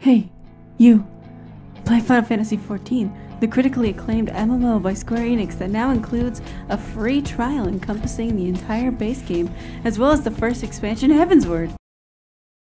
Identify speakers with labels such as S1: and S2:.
S1: Hey, you! Play Final Fantasy XIV, the critically acclaimed MMO by Square Enix that now includes a free trial encompassing the entire base game, as well as the first expansion, Heavensward!